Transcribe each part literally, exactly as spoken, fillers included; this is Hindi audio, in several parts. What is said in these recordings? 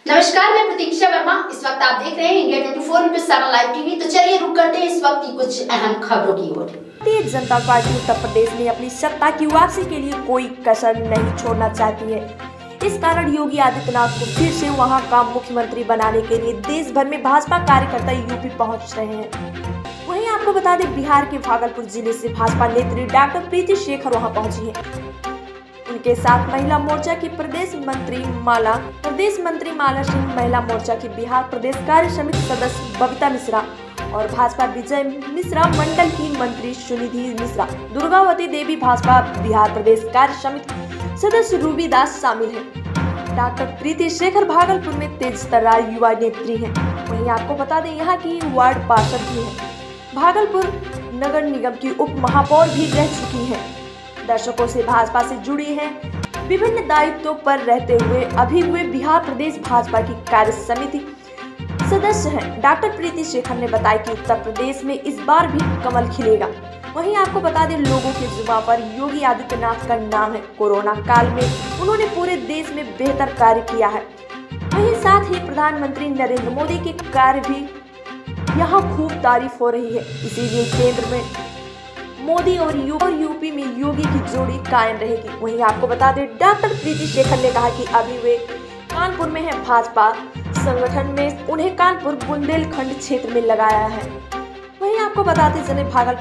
नमस्कार, मैं प्रतीक्षा वर्मा। इस वक्त आप देख रहे हैं इंडिया चौबीस इंटू सात लाइव टीवी। तो चलिए रुक करते हैं इस वक्त की कुछ अहम खबरों की ओर। भारतीय जनता पार्टी उत्तर प्रदेश में अपनी सत्ता की वापसी के लिए कोई कसर नहीं छोड़ना चाहती है। इस कारण योगी आदित्यनाथ को फिर से वहां का मुख्यमंत्री बनाने के लिए देश भर में भाजपा कार्यकर्ता यूपी पहुंच रहे हैं। वहीं आपको बता दें, बिहार के भागलपुर जिले से भाजपा नेत्री डॉक्टर प्रीति शेखर वहां पहुंची है। उनके साथ महिला मोर्चा की प्रदेश मंत्री माला प्रदेश मंत्री माला सिंह, महिला मोर्चा की बिहार प्रदेश कार्य समिति सदस्य बबीता मिश्रा और भाजपा विजय मिश्रा मंडल की मंत्री सुनिधि मिश्रा, दुर्गावती देवी भाजपा बिहार प्रदेश कार्य समिति सदस्य रूबी दास शामिल है। डॉक्टर प्रीति शेखर भागलपुर में तेज तर्रार युवा नेत्री हैं। वहीं आपको बता दें, यहाँ की वार्ड पार्षद भी है। भागलपुर नगर निगम की उप महापौर भी रह चुकी है। दर्शकों से भाजपा से जुड़ी हैं। विभिन्न दायित्वों पर रहते हुए अभी हुए बिहार प्रदेश भाजपा की कार्य समिति सदस्य हैं। डॉक्टर प्रीति शेखर ने बताया कि उत्तर प्रदेश में इस बार भी कमल खिलेगा। वहीं आपको बता दें, लोगों के जुबान पर योगी आदित्यनाथ का नाम है। कोरोना काल में उन्होंने पूरे देश में बेहतर कार्य किया है। वहीं साथ ही प्रधानमंत्री नरेंद्र मोदी के कार्य भी यहाँ खूब तारीफ हो रही है। इसीलिए केंद्र में मोदी और यूपी में योगी की जोड़ी कायम रहेगी। वहीं आपको बता दें, डॉक्टर प्रीति शेखर ने कहा कि अभी वे कानपुर में है। भाजपा संगठन में उन्हें कानपुर बुंदेलखंड क्षेत्र में लगाया है। वहीं आपको बताते चले, भागल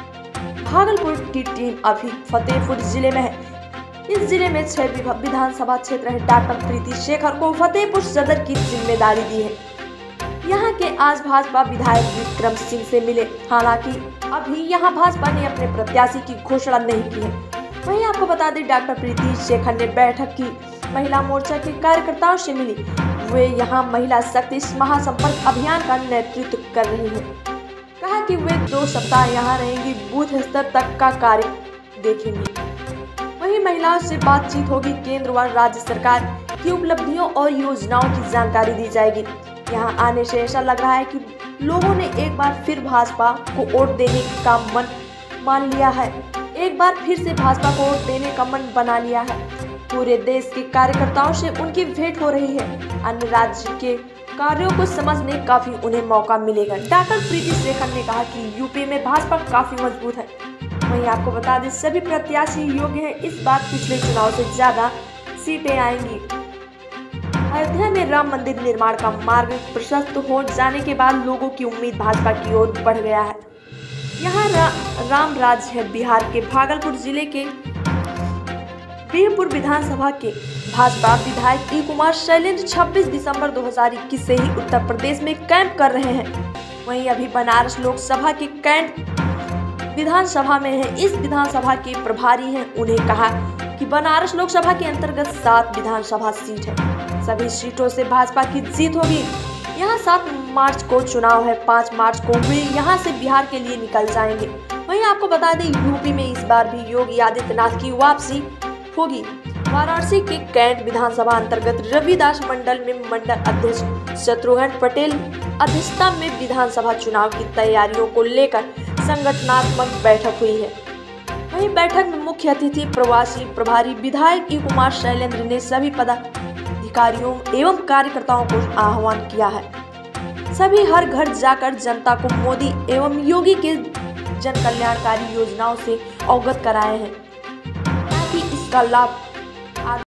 भागलपुर की टीम अभी फतेहपुर जिले में है। इस जिले में छह विधानसभा क्षेत्र है। डॉक्टर प्रीति शेखर को फतेहपुर सदर की जिम्मेदारी दी है। यहाँ के आज भाजपा विधायक विक्रम सिंह से मिले। हालांकि अभी यहाँ भाजपा ने अपने प्रत्याशी की घोषणा नहीं की है। वहीं आपको बता दें, डॉक्टर प्रीति शेखर ने बैठक की, महिला मोर्चा के कार्यकर्ताओं से मिली। वे यहाँ महिला शक्ति महासंपर्क अभियान का नेतृत्व कर रही हैं। कहा कि वे दो सप्ताह यहाँ रहेंगी, बूथ स्तर तक का कार्य देखेंगी। वहीं महिलाओं से बातचीत होगी। केंद्र व राज्य सरकार की उपलब्धियों और योजनाओं की जानकारी दी जाएगी। यहाँ आने से ऐसा लग रहा है कि लोगों ने एक बार फिर भाजपा को वोट देने का मन मान लिया है। एक बार फिर से भाजपा को वोट देने का मन बना लिया है। पूरे देश के कार्यकर्ताओं से उनकी भेंट हो रही है। अन्य राज्य के कार्यों को समझने का भी उन्हें मौका मिलेगा। डॉक्टर प्रीति शेखर ने कहा कि यूपी में भाजपा काफी मजबूत है। वहीं आपको बता दें, सभी प्रत्याशी योग्य हैं। इस बार पिछले चुनाव से ज्यादा सीटें आएंगी। अयोध्या में राम मंदिर निर्माण का मार्ग प्रशस्त हो जाने के बाद लोगों की उम्मीद भाजपा की ओर बढ़ गया है। यहाँ रा, राम राज्य है। बिहार के भागलपुर जिले के बीरपुर विधानसभा के भाजपा विधायक ई कुमार शैलेंद्र छब्बीस दिसंबर दो हज़ार इक्कीस से ही उत्तर प्रदेश में कैंप कर रहे हैं। वहीं अभी बनारस लोकसभा के कैंप विधानसभा में है। इस विधानसभा के प्रभारी हैं। उन्हें कहा कि बनारस लोकसभा के अंतर्गत सात विधानसभा सीट है। सभी सीटों से भाजपा की जीत होगी। यहाँ सात मार्च को चुनाव है। पाँच मार्च को वे यहाँ से बिहार के लिए निकल जाएंगे। वहीं आपको बता दें, यूपी में इस बार भी योगी आदित्यनाथ की वापसी होगी। वाराणसी के कैंट विधानसभा अंतर्गत रविदास मंडल में मंडल अध्यक्ष शत्रुघ्न पटेल अध्यक्षता में विधानसभा चुनाव की तैयारियों को लेकर संगठनात्मक बैठक हुई है। वहीं बैठक में मुख्य अतिथि प्रवासी प्रभारी विधायक ई कुमार शैलेंद्र ने सभी पदाधिकारियों एवं कार्यकर्ताओं को आह्वान किया है। सभी हर घर जाकर जनता को मोदी एवं योगी के जन कल्याणकारी योजनाओं से अवगत कराए हैं, ताकि इसका लाभ